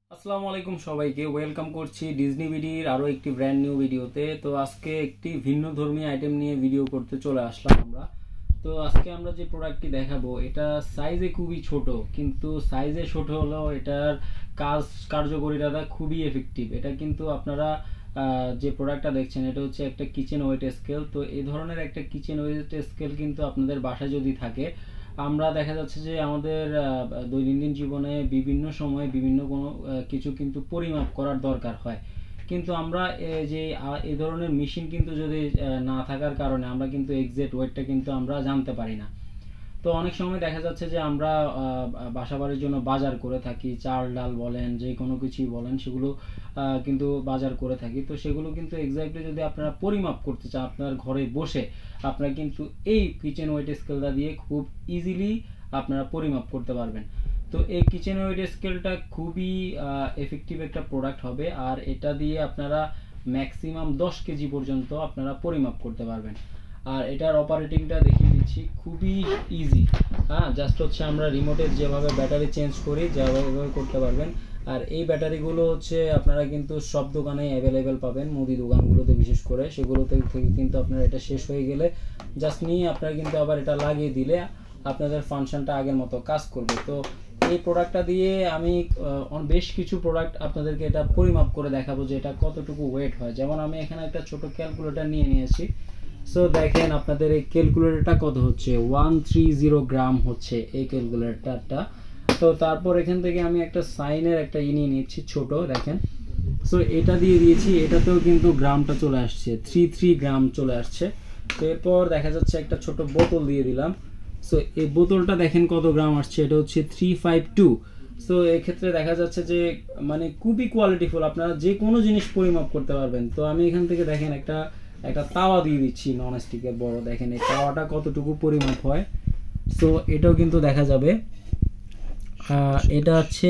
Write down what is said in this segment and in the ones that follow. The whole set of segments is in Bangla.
আসসালামু আলাইকুম সবাইকে ওয়েলকাম করছি ডিজনি বিডির আরো একটি ব্র্যান্ড নিউ ভিডিওতে। তো আজকে একটি ভিন্নধর্মী আইটেম নিয়ে ভিডিও করতে চলে আসলাম আমরা। তো আজকে আমরা যে প্রোডাক্টটি দেখাবো এটা সাইজে খুবই ছোট, কিন্তু সাইজে ছোট হলেও এটার কার্যকারিতা খুবই এফেক্টিভ। এটা কিন্তু আপনারা যে প্রোডাক্টটা দেখছেন এটা হচ্ছে একটা কিচেন ওয়েট স্কেল। তো এই ধরনের একটা কিচেন ওয়েট স্কেল কিন্তু আপনাদের বাসায় যদি থাকে, আমরা দেখা যাচ্ছে যে আমাদের দৈনন্দিন জীবনে বিভিন্ন সময় বিভিন্ন কোনো কিছু কিন্তু পরিমাপ করার দরকার হয়, কিন্তু আমরা যে এই ধরনের মেশিন কিন্তু যদি না থাকার কারণে আমরা কিন্তু এক্সাক্ট ওয়েটটা কিন্তু আমরা জানতে পারি না। তো অনেক সময় দেখা যাচ্ছে যে আমরা বাসা বাড়ির জন্য বাজার করে থাকি, চাল ডাল বলেন যে কোনো কিছুই বলেন, সেগুলো কিন্তু বাজার করে থাকি। তো সেগুলো কিন্তু এক্স্যাক্টলি যদি আপনারা পরিমাপ করতে চান আপনার ঘরে বসে, আপনারা কিন্তু এই কিচেন ওয়েট স্কেলটা দিয়ে খুব ইজিলি আপনারা পরিমাপ করতে পারবেন। তো এই কিচেন ওয়েট স্কেলটা খুবই এফেক্টিভ একটা প্রোডাক্ট হবে, আর এটা দিয়ে আপনারা ম্যাক্সিমাম 10 কেজি পর্যন্ত আপনারা পরিমাপ করতে পারবেন। আর এটার অপারেটিংটা দেখিয়ে দিচ্ছি, খুবই ইজি। জাস্ট হচ্ছে আমরা রিমোটের যেভাবে ব্যাটারি চেঞ্জ করি যেভাবে করতে পারবেন। আর এই ব্যাটারিগুলো হচ্ছে আপনারা কিন্তু সব দোকানে অ্যাভেলেবেল পাবেন, মুদি দোকানগুলোতে বিশেষ করে, সেগুলোতে থেকে কিন্তু আপনারা এটা শেষ হয়ে গেলে জাস্ট নিয়ে আপনারা কিন্তু আবার এটা লাগিয়ে দিলে আপনাদের ফাংশনটা আগের মতো কাজ করবে। তো এই প্রোডাক্টটা দিয়ে আমি বেশ কিছু প্রোডাক্ট আপনাদেরকে এটা পরিমাপ করে দেখাবো যে এটা কতটুকু ওয়েট হয়। যেমন আমি এখানে একটা ছোট ক্যালকুলেটর নিয়ে নিয়েছি। সো দেখেন আপনাদের এই ক্যালকুলেটরটা কত হচ্ছে, 130 গ্রাম হচ্ছে এই ক্যালকুলেটরটা। তো তারপর এখান থেকে আমি একটা সাইনের একটা নিয়ে নিচ্ছি ছোট, দেখেন। সো এটা দিয়ে দিয়েছি, এটাতেও কিন্তু গ্রামটা চলে আসছে, 33 গ্রাম চলে আসছে। তো এরপর দেখা যাচ্ছে একটা ছোট বোতল দিয়ে দিলাম। সো এই বোতলটা দেখেন কত গ্রাম আসছে, এটা হচ্ছে 352। সো এক্ষেত্রে দেখা যাচ্ছে যে মানে খুবই কোয়ালিটিফুল, আপনারা যে কোনো জিনিস পরিমাপ করতে পারবেন। তো আমি এখান থেকে দেখেন একটা তাওয়া দিয়ে দিচ্ছি নন স্টিকের বড়, দেখেন এই তাওয়াটা কতটুকু পরিমাপ হয়। সো এটাও কিন্তু দেখা যাবে, এটা হচ্ছে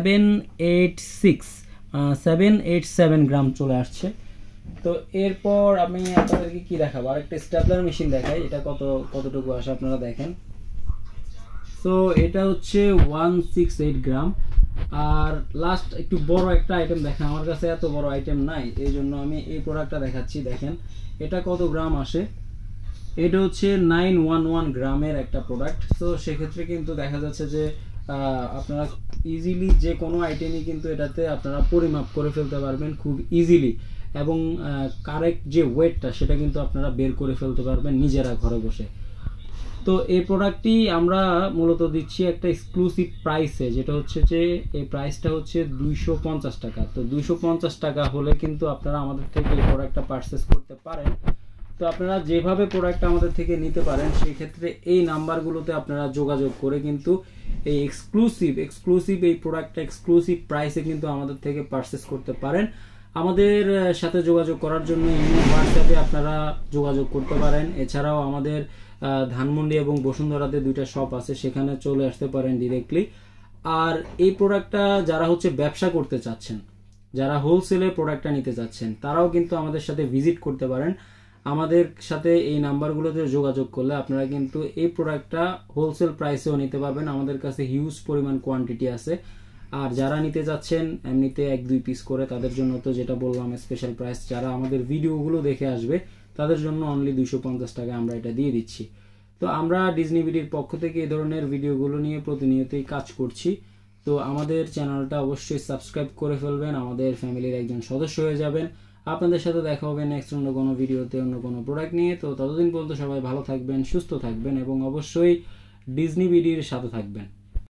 787 গ্রাম চলে আসছে। তো এরপর আমি আপনাদেরকে কি দেখাবো, আরেকটা স্ট্যাপলার মেশিন দেখাই, এটা কতটুকু আসে আপনারা দেখেন। সো এটা হচ্ছে 168 গ্রাম। আর লাস্ট একটু বড় একটা আইটেম দেখেন, আমার কাছে এত বড় আইটেম নাই, এই জন্য আমি এই প্রোডাক্টটা দেখাচ্ছি। দেখেন এটা কত গ্রাম আসে, এটা হচ্ছে 911 গ্রামের একটা প্রোডাক্ট। তো সেক্ষেত্রে কিন্তু দেখা যাচ্ছে যে আপনারা ইজিলি যে কোনো আইটেমই কিন্তু এটাতে আপনারা পরিমাপ করে ফেলতে পারবেন খুব ইজিলি, এবং কারেক্ট যে ওয়েটটা সেটা কিন্তু আপনারা বের করে ফেলতে পারবেন নিজেরা ঘরে বসে। তো এই প্রোডাক্টটি আমরা মূলত দিচ্ছি একটা এক্সক্লুসিভ প্রাইসে, যেটা হচ্ছে যে এই প্রাইসটা হচ্ছে 250 টাকা। তো 250 টাকা হলে কিন্তু আপনারা আমাদের থেকে এই প্রোডাক্টটা পারচেস করতে পারেন। তো আপনারা যেভাবে প্রোডাক্টটা আমাদের থেকে নিতে পারেন, সেই ক্ষেত্রে এই নাম্বারগুলোতে আপনারা যোগাযোগ করে কিন্তু এই এক্সক্লুসিভ এই প্রোডাক্টটা এক্সক্লুসিভ প্রাইসে কিন্তু আমাদের থেকে পারচেস করতে পারেন। আমাদের সাথে যোগাযোগ করার জন্য হোয়াটসঅ্যাপে আপনারা যোগাযোগ করতে পারেন। এছাড়াও আমাদের ধানমন্ডি এবং বসুন্ধরাতে দুইটা শপ আছে, সেখানে চলে আসতে পারেন ডিরেক্টলি। আর এই প্রোডাক্টটা যারা হচ্ছে ব্যবসা করতে চাচ্ছেন, যারা হোলসেলে প্রোডাক্টটা নিতে চাচ্ছেন, তারাও কিন্তু আমাদের সাথে ভিজিট করতে পারেন। আমাদের সাথে এই নাম্বারগুলোতে যোগাযোগ করলে আপনারা কিন্তু এই প্রোডাক্টটা হোলসেল প্রাইসেও নিতে পারবেন। আমাদের কাছে হিউজ পরিমাণ কোয়ান্টিটি আছে। আর যারা নিতে যাচ্ছেন এমনিতে 1-2 পিস করে, তাদের জন্য তো যেটা বললাম স্পেশাল প্রাইস, যারা আমাদের ভিডিওগুলো দেখে আসবে তাদের জন্য অনলি 250 টাকা আমরা এটা দিয়ে দিচ্ছি। তো আমরা ডিজনি বিডির পক্ষ থেকে এই ধরনের ভিডিওগুলো নিয়ে প্রতিনিয়তই কাজ করছি। তো আমাদের চ্যানেলটা অবশ্যই সাবস্ক্রাইব করে ফেলবেন, আমাদের ফ্যামিলির একজন সদস্য হয়ে যাবেন। আপনাদের সাথে দেখা হবে নেক্সট অন্য কোনো ভিডিওতে অন্য কোনো প্রোডাক্ট নিয়ে। তো ততদিন পর্যন্ত সবাই ভালো থাকবেন, সুস্থ থাকবেন এবং অবশ্যই ডিজনি বিডির সাথে থাকবেন।